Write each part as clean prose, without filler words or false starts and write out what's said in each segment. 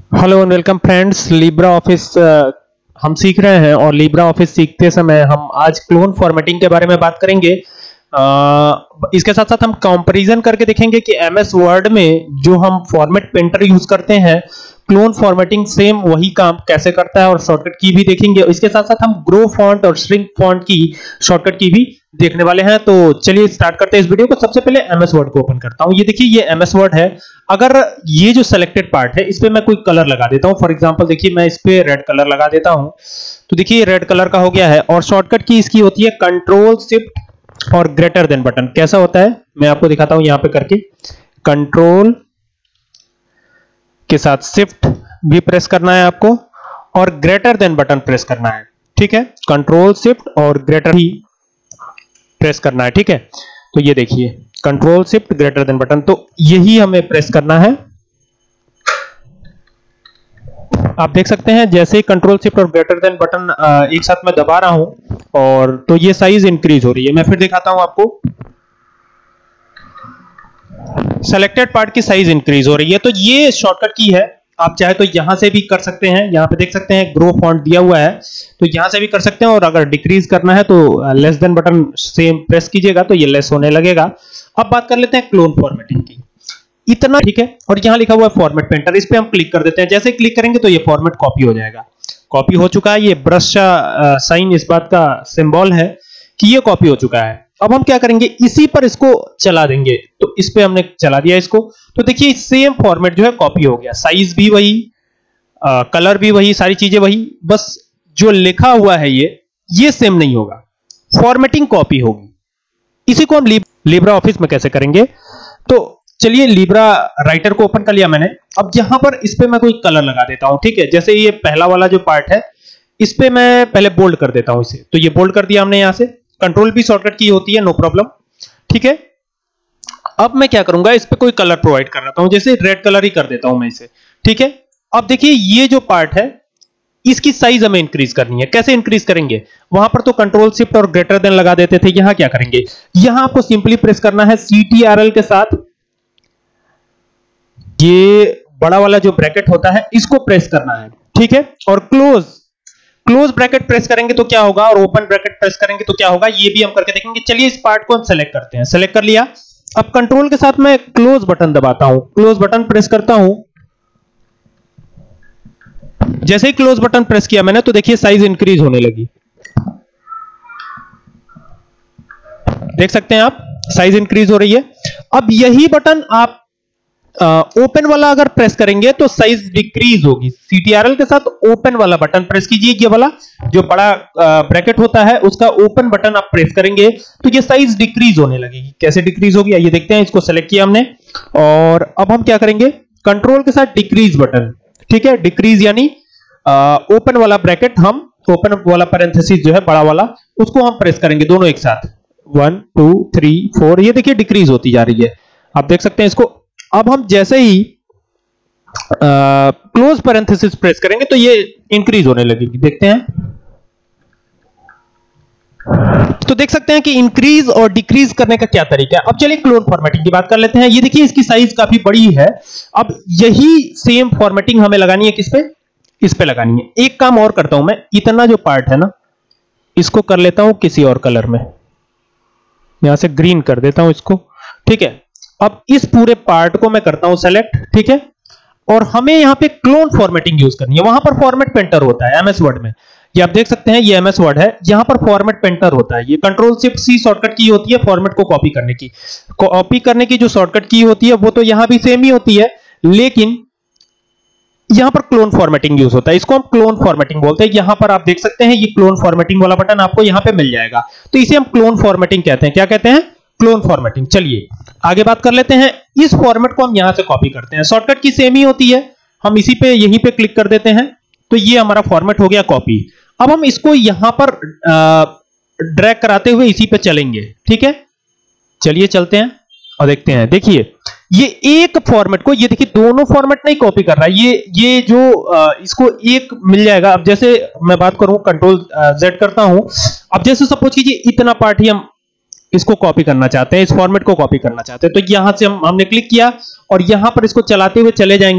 Hello and welcome friends. LibreOffice हम सीख रहे हैं और लिब्रा ऑफिस सीखते समय हम आज क्लोन फॉर्मेटिंग के बारे में बात करेंगे। इसके साथ साथ हम कंपैरिजन करके देखेंगे कि एमएस वर्ड में जो हम फॉर्मेट पेंटर यूज करते हैं क्लोन फॉर्मेटिंग सेम वही काम कैसे करता है और शॉर्टकट की भी देखेंगे। इसके साथ साथ हम ग्रो फॉन्ट और श्रिंक फॉन्ट की शॉर्टकट की भी देखने वाले हैं। तो चलिए स्टार्ट करते हैं इस वीडियो को। सबसे पहले एमएस वर्ड को ओपन करता हूं। ये देखिए ये एमएस वर्ड है। अगर ये जो सिलेक्टेड पार्ट है इस पे मैं कोई कलर लगा देता हूं, फॉर एग्जांपल देखिए मैं इस पे रेड कलर लगा देता हूं, तो देखिए रेड कलर का हो गया है। और शॉर्टकट की इसकी होती है कंट्रोल शिफ्ट और ग्रेटर देन बटन। कैसा होता है मैं आपको दिखाता हूं यहां पे करके। कंट्रोल के साथ शिफ्ट भी प्रेस करना है आपको और ग्रेटर देन बटन प्रेस करना है। ठीक है, कंट्रोल शिफ्ट और ग्रेटर ही प्रेस करना है। ठीक है, तो ये देखिए control shift greater than button, तो यही हमें प्रेस करना है। आप देख सकते हैं जैसे ही कंट्रोल शिफ्ट और ग्रेटर देन बटन एक साथ में दबा रहा हूं और तो ये साइज इंक्रीज हो रही है। मैं फिर दिखाता हूं आपको। सेलेक्टेड पार्ट की साइज इंक्रीज हो रही है, तो ये शॉर्टकट की है। आप चाहे तो यहां से भी कर सकते हैं। यहां पे देख सकते हैं ग्रो फॉन्ट दिया हुआ है, तो यहां से भी कर सकते हैं। और अगर डिक्रीज करना है तो less than button same press कीजिएगा तो ये लेस होने लगेगा। अब बात कर लेते हैं क्लोन फॉर्मेटिंग की। इतना ठीक है। और यहां लिखा हुआ है फॉर्मेट पेंटर, इस पे हम क्लिक कर देते हैं। जैसे क्लिक करेंगे तो ये फॉर्मेट कॉपी हो जाएगा। कॉपी हो चुका है। ये ब्रश साइन इस बात का सिंबल है कि ये कॉपी हो चुका है। अब हम क्या करेंगे, इसी पर इसको चला देंगे। तो इस पे हमने चला दिया इसको, तो देखिए सेम फॉर्मेट जो है कॉपी हो गया। साइज भी वही, कलर भी वही, सारी चीजें वही, बस जो लिखा हुआ है ये सेम नहीं होगा, फॉर्मेटिंग कॉपी होगी। इसी को हम लिब्रा ऑफिस में कैसे करेंगे, तो चलिए लिब्रा राइटर को ओपन कर लिया मैंने। अब यहां पर इस पे मैं कोई कलर लगा देता हूं। ठीक है, जैसे ये पहला वाला जो पार्ट है इस पे मैं पहले बोल्ड कर देता हूं इसे, तो ये बोल्ड कर दिया हमने। यहां से कंट्रोल भी शॉर्टकट की होती है, नो प्रॉब्लम। ठीक है, अब मैं क्या करूंगा, इस पे कोई कलर प्रोवाइड कर रहा हूं, जैसे रेड कलर ही कर देता हूं मैं इसे। ठीक है, अब देखिए ये जो पार्ट है इसकी साइज हमें इंक्रीज करनी है। कैसे इंक्रीज करेंगे, वहां पर तो कंट्रोल शिफ्ट और ग्रेटर देन लगा देते थे, यहां क्या करेंगे, यहां आपको सिंपली प्रेस करना है CTRL के साथ ये बड़ा वाला जो ब्रैकेट होता है इसको प्रेस करना है। ठीक है, और क्लोज ब्रैकेट प्रेस करेंगे तो क्या होगा और ओपन ब्रैकेट प्रेस करेंगे तो क्या होगा, ये भी हम करके देखेंगे। चलिए इस पार्ट को हम सेलेक्ट करते हैं। सेलेक्ट कर लिया। अब कंट्रोल के साथ मैं क्लोज बटन दबाता हूं, क्लोज बटन प्रेस करता हूं। जैसे ही क्लोज बटन प्रेस किया मैंने तो देखिए साइज इंक्रीज होने लगी। देख सकते हैं आप, साइज इंक्रीज हो रही है। अब यही बटन आप ओपन वाला अगर प्रेस करेंगे तो साइज डिक्रीज होगी। CTRL के साथ ओपन वाला बटन प्रेस कीजिए। ये वाला जो बड़ा ब्रैकेट होता है उसका ओपन बटन आप प्रेस करेंगे तो ये साइज डिक्रीज होने लगेगी। कैसे डिक्रीज होगी आइए देखते हैं। इसको सेलेक्ट किया हमने और अब हम क्या करेंगे, कंट्रोल के साथ डिक्रीज बटन। ठीक है, डिक्रीज यानी ओपन वाला ब्रैकेट, हम ओपन वाला पैरेंथेसिस जो है बड़ा वाला उसको हम प्रेस करेंगे दोनों एक साथ। 1 2 3 4, ये देखिए डिक्रीज होती जा रही है। आप देख सकते हैं इसको। अब हम जैसे ही क्लोज पैरेंथेसिस प्रेस करेंगे तो ये इंक्रीज होने लगेगी। देखते हैं, तो देख सकते हैं कि इंक्रीज और डिक्रीज करने का क्या तरीका है। अब चलिए क्लोन फॉर्मेटिंग की बात कर लेते हैं। ये देखिए इसकी साइज काफी बड़ी है। अब यही सेम फॉर्मेटिंग हमें लगानी है किस पे, इस पे लगानी है। एक काम और करता हूं मैं, इतना जो पार्ट है ना इसको कर लेता हूं किसी और कलर में, यहां से ग्रीन कर देता हूं इसको। ठीक है, अब इस पूरे पार्ट को मैं करता हूं सेलेक्ट। ठीक है, और हमें यहां पे क्लोन फॉर्मेटिंग यूज करनी है। वहां पर फॉर्मेट पेंटर होता है एमएस वर्ड में, ये आप देख सकते हैं, ये एमएस वर्ड है, यहां पर फॉर्मेट पेंटर होता है। ये कंट्रोल शिफ्ट C शॉर्टकट की होती है फॉर्मेट को कॉपी करने की। कॉपी करने की जो शॉर्टकट की होती है वो तो यहां भी सेम ही होती है, लेकिन यहां पर क्लोन फॉर्मेटिंग यूज होता है। इसको हम क्लोन फॉर्मेटिंग बोलते हैं। यहां पर आप देख सकते हैं ये क्लोन फॉर्मेटिंग वाला बटन आपको यहां पे मिल जाएगा, तो इसे हम क्लोन फॉर्मेटिंग कहते हैं। क्या कहते हैं, क्लोन फॉर्मेटिंग। चलिए आगे बात कर लेते हैं। इस फॉर्मेट को हम यहां से कॉपी करते हैं। शॉर्टकट की सेम ही होती है, हम इसी पे यहीं पे क्लिक कर देते हैं तो ये हमारा फॉर्मेट हो गया कॉपी। अब हम इसको यहां पर ड्रैग कराते हुए इसी पे चलेंगे। ठीक है, चलिए चलते हैं और देखते हैं। देखिए ये एक फॉर्मेट को, ये देखिए दोनों फॉर्मेट नहीं कॉपी कर रहा है, ये जो इसको एक मिल जाएगा। अब जैसे मैं बात करूं कंट्रोल Z करता हूं। अब जैसे सपोज कीजिए इतना पार्ट ही हम इसको कॉपी करना चाहते हैं, इस फॉर्मेट को कॉपी करना चाहते हैं, तो यहां से हमने क्लिक किया और यहां पर इसको चलाते हुए चले जाएंगे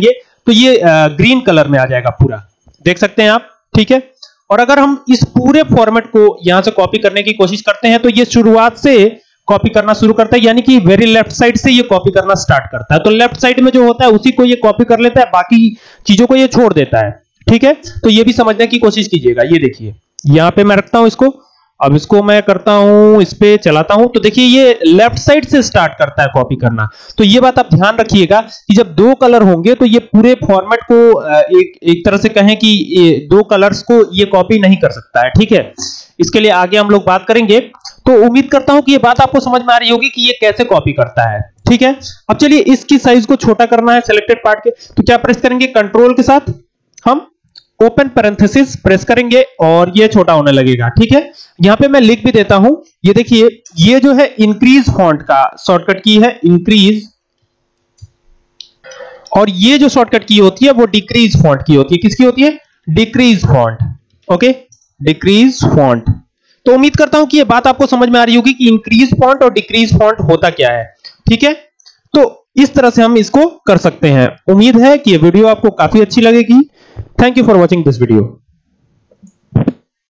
तो ये ग्रीन कलर में आ जाएगा पूरा, देख सकते हैं आप, ठीक है। और अगर हम इस पूरे फॉर्मेट को यहां से कॉपी करने की कोशिश करते हैं तो ये शुरुआत से कॉपी करना शुरू करता है, यानी कि वेरी लेफ्ट साइड से ये कॉपी करना स्टार्ट करता है। तो लेफ्ट साइड में जो होता है उसी को ये कॉपी कर लेता है, बाकी चीजों को ये छोड़ देता है, ठीक है। तो ये भी समझने की कोशिश कीजिएगा। ये देखिए यहां पे मैं रखता हूं इसको, अब इसको मैं करता हूं, इस पे चलाता हूं, तो देखिए ये लेफ्ट साइड से स्टार्ट करता है कॉपी करना। तो ये बात आप ध्यान रखिएगा कि जब दो कलर होंगे तो ये पूरे फॉर्मेट को एक तरह से कहें कि ये दो कलर्स को ये कॉपी नहीं कर सकता है, ठीक है। इसके लिए आगे हम लोग बात करेंगे। तो उम्मीद करता हूं कि ये बात आपको समझ में आ रही होगी कि ये कैसे कॉपी करता है, ठीक है। अब चलिए इसकी साइज को छोटा करना है सिलेक्टेड पार्ट के, तो क्या प्रेस करेंगे, कंट्रोल के साथ हम ओपन पैरेंथेसिस प्रेस करेंगे और ये छोटा होने लगेगा, ठीक है। यहां पे मैं लिख भी देता हूं, ये देखिए ये जो है इंक्रीज फॉन्ट का शॉर्टकट की है, इंक्रीज, और ये जो शॉर्टकट की होती है वो डिक्रीज फॉन्ट की होती है। किसकी होती है, decrease font, okay, decrease font. तो उम्मीद करता हूं कि ये बात आपको समझ में आ रही होगी कि इंक्रीज फॉन्ट और डिक्रीज फॉन्ट होता क्या है, ठीक है। तो इस तरह से हम इसको कर सकते हैं। उम्मीद है कि ये वीडियो आपको काफी अच्छी लगेगी। Thank you for watching this video.